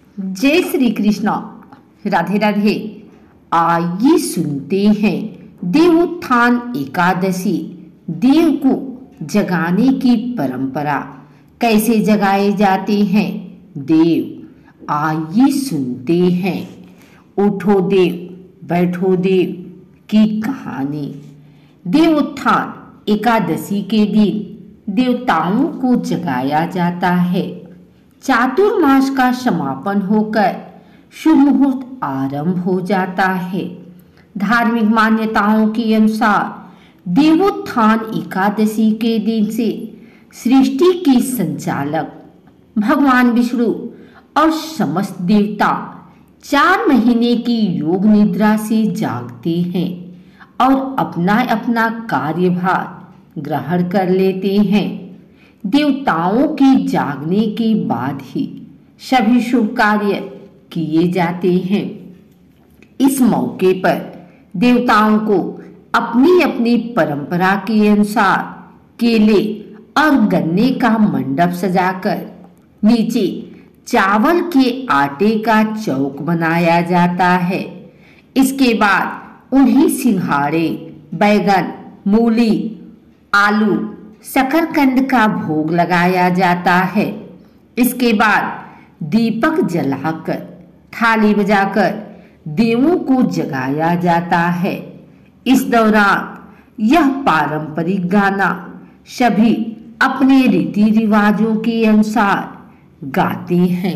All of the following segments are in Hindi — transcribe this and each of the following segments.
जय श्री कृष्ण। राधे राधे। आइए सुनते हैं देवोत्थान एकादशी। देव को जगाने की परंपरा कैसे जगाए जाते हैं देव, आइए सुनते हैं। उठो देव बैठो देव की कहानी। देवोत्थान एकादशी के दिन देवताओं को जगाया जाता है। चातुर्मास का समापन होकर शुभ मुहूर्त आरंभ हो जाता है। धार्मिक मान्यताओं के अनुसार देवोत्थान एकादशी के दिन से सृष्टि के संचालक भगवान विष्णु और समस्त देवता 4 महीने की योग निद्रा से जागते हैं और अपना अपना कार्यभार ग्रहण कर लेते हैं। देवताओं के जागने के बाद ही सभी शुभ कार्य किए जाते हैं। इस मौके पर देवताओं को अपनी अपनी परंपरा के अनुसार केले और गन्ने का मंडप सजाकर नीचे चावल के आटे का चौक बनाया जाता है। इसके बाद उन्हें सिंघाड़े, बैगन, मूली, आलू, शकरकंद का भोग लगाया जाता है। इसके बाद दीपक जलाकर थाली बजाकर देवों को जगाया जाता है। इस दौरान यह पारंपरिक गाना सभी अपने रीति रिवाजों के अनुसार गाते हैं।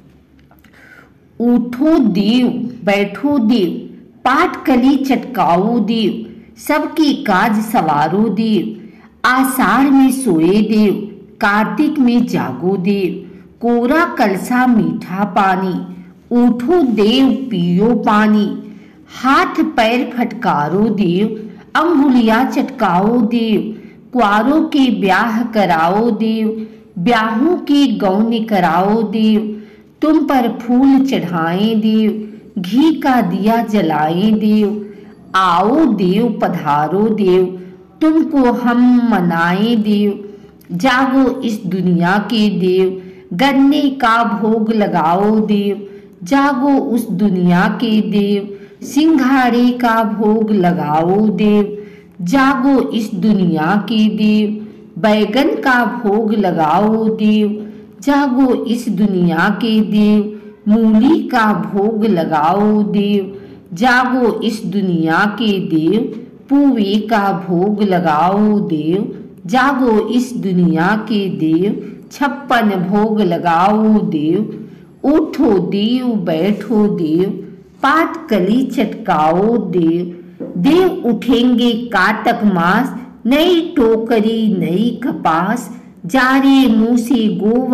उठो देव बैठो देव, पाट कली चटकाओ देव, सबकी काज सवारो देव, आषाढ़ में सोए देव, कार्तिक में जागो देव, कोरा कलसा मीठा पानी, उठो देव पियो पानी, हाथ पैर फटकारो देव, अंगुलियां चटकाओ देव, क्वारों के ब्याह कराओ देव, ब्याहों के गौन कराओ देव, तुम पर फूल चढ़ाएं देव, घी का दिया जलाएं देव, आओ देव पधारो देव, तुमको हम मनाएं देव, जागो इस दुनिया के देव, गन्ने का भोग लगाओ देव, जागो उस दुनिया के देव, सिंघाड़े का भोग लगाओ देव, जागो इस दुनिया के देव, बैगन का भोग लगाओ देव, जागो इस दुनिया के देव, मूली का भोग लगाओ देव, जागो इस दुनिया के देव, पुए का भोग लगाओ देव, जागो इस दुनिया के देव, 56 भोग लगाओ देव, उठो देव बैठो देव, पाट कली चटकाओ देव, देव उठेंगे कातक मास, नई टोकरी नई कपास, जा रे मुँह से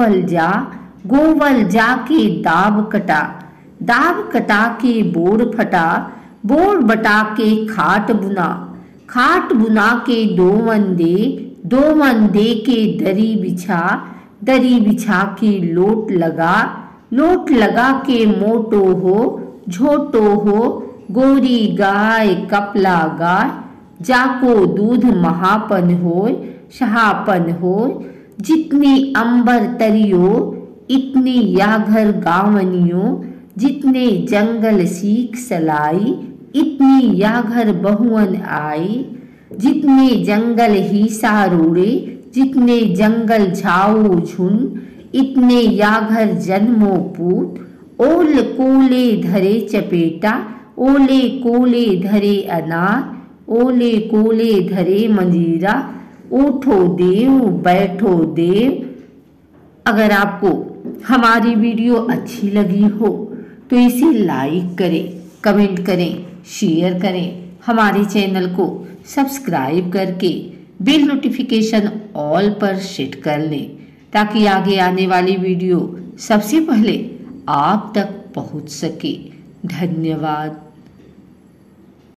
गोवल जा के दाब कटा के बोर फटा, बोर बटा के खाट बुना के दोमन दे के दरी बिछा के लोट लगा के मोटो हो झोटो हो, गोरी गाय कपला गाय, जाको दूध महापन होय शहापन होय, जितनी अंबर तरियो इतनी या घर गावनियो, जितने जंगल सीख सलाई इतनी या घर बहुअन आई, जितने जंगल ही सारूड़े जितने जंगल झाऊ झुन, इतने या घर जन्मो पूत, ओल कोले धरे चपेटा, ओले कोले धरे अनार, ओले कोले धरे मंजीरा, उठो देव बैठो देव। अगर आपको हमारी वीडियो अच्छी लगी हो तो इसे लाइक करें, कमेंट करें, शेयर करें। हमारे चैनल को सब्सक्राइब करके बेल नोटिफिकेशन ऑल पर सेट कर लें ताकि आगे आने वाली वीडियो सबसे पहले आप तक पहुंच सके। धन्यवाद।